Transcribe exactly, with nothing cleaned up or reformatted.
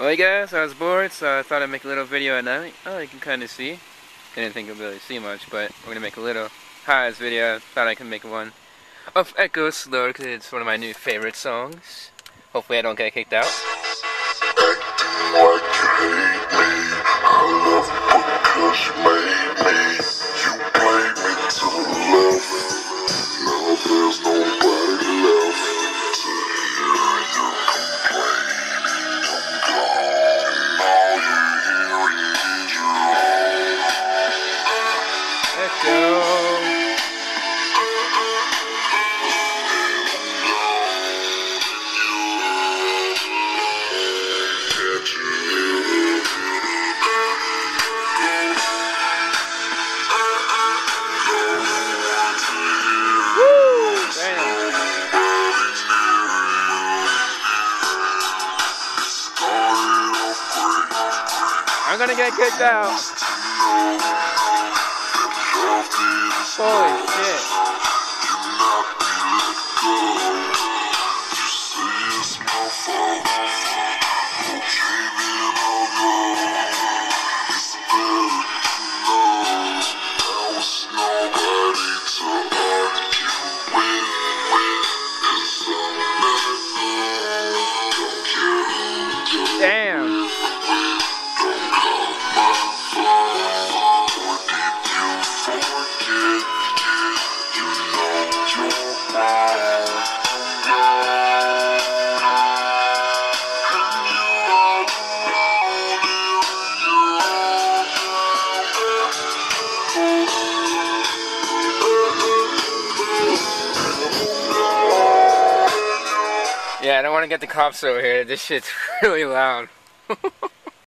Well, hey guys, I was bored, so I thought I'd make a little video at night. Oh, you can kind of see. Didn't think I'd really see much, but we're gonna make a little highs video. Thought I could make one of Echo Slow because it's one of my new favorite songs. Hopefully, I don't get kicked out. Let's go. I'm gonna get kicked out. Holy shit. Damn. Yeah, I don't want to get the cops over here. This shit's really loud.